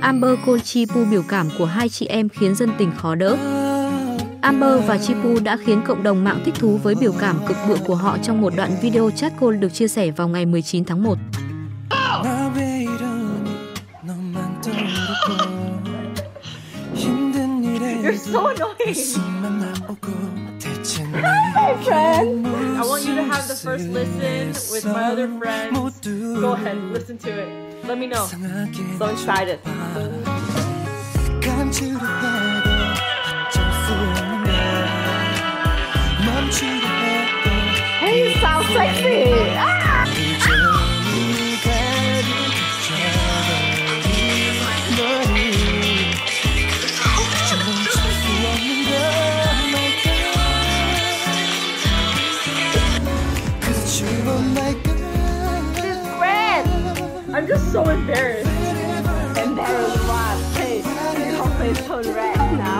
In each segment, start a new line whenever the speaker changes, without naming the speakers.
Amber Cole Chi Pu, biểu cảm của hai chị em khiến dân tình khó đỡ. Amber và Chi Pu đã khiến cộng đồng mạng thích thú với biểu cảm cực bựa của họ trong một đoạn video chat call được chia sẻ vào ngày 19 tháng 1.
You're so annoying. Hey friend, I want you to have the first listen with my other friends. Go ahead, listen to it. Let me know. So excited. Hey, you sound sexy. Ah! I'm just so embarrassed. Embarrassed why? Hey, I'll play Tony Rat now.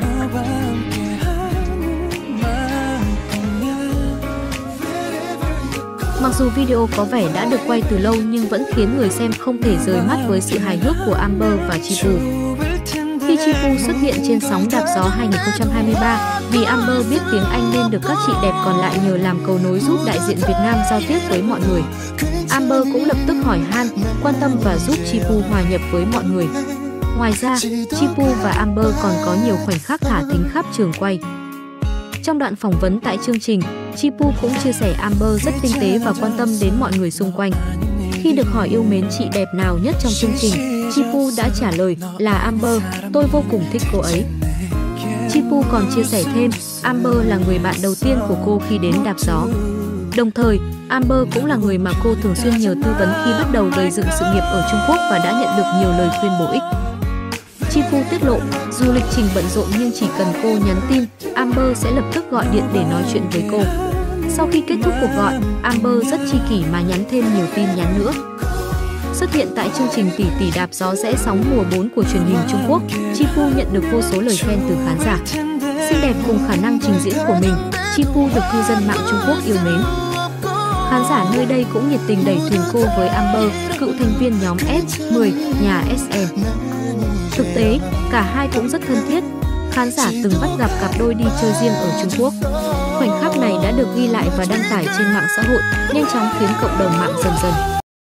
Mặc dù video có vẻ đã được quay từ lâu nhưng vẫn khiến người xem không thể rời mắt với sự hài hước của Amber và Chi Pu. Khi Chi Pu xuất hiện trên sóng đạp gió 2023, vì Amber biết tiếng Anh nên được các chị đẹp còn lại nhờ làm cầu nối giúp đại diện Việt Nam giao tiếp với mọi người. Amber cũng lập tức hỏi han, quan tâm và giúp Chi Pu hòa nhập với mọi người. Ngoài ra, Chi Pu và Amber còn có nhiều khoảnh khắc thả thính khắp trường quay. Trong đoạn phỏng vấn tại chương trình, Chi Pu cũng chia sẻ Amber rất tinh tế và quan tâm đến mọi người xung quanh. Khi được hỏi yêu mến chị đẹp nào nhất trong chương trình, Chi Pu đã trả lời là Amber, tôi vô cùng thích cô ấy. Chi Pu còn chia sẻ thêm, Amber là người bạn đầu tiên của cô khi đến đạp gió. Đồng thời, Amber cũng là người mà cô thường xuyên nhờ tư vấn khi bắt đầu gây dựng sự nghiệp ở Trung Quốc và đã nhận được nhiều lời khuyên bổ ích. Chi Pu tiết lộ, dù lịch trình bận rộn nhưng chỉ cần cô nhắn tin, Amber sẽ lập tức gọi điện để nói chuyện với cô. Sau khi kết thúc cuộc gọi, Amber rất chi kỷ mà nhắn thêm nhiều tin nhắn nữa. Xuất hiện tại chương trình Tỷ Tỷ Đạp Gió rẽ sóng mùa 4 của truyền hình Trung Quốc, Chi Pu nhận được vô số lời khen từ khán giả. Xinh đẹp cùng khả năng trình diễn của mình, Chi Pu được cư dân mạng Trung Quốc yêu mến. Khán giả nơi đây cũng nhiệt tình đẩy thuyền cô với Amber, cựu thành viên nhóm S10, nhà SM. Thực tế, cả hai cũng rất thân thiết. Khán giả từng bắt gặp cặp đôi đi chơi riêng ở Trung Quốc. Khoảnh khắc này đã được ghi lại và đăng tải trên mạng xã hội, nhanh chóng khiến cộng đồng mạng dần dần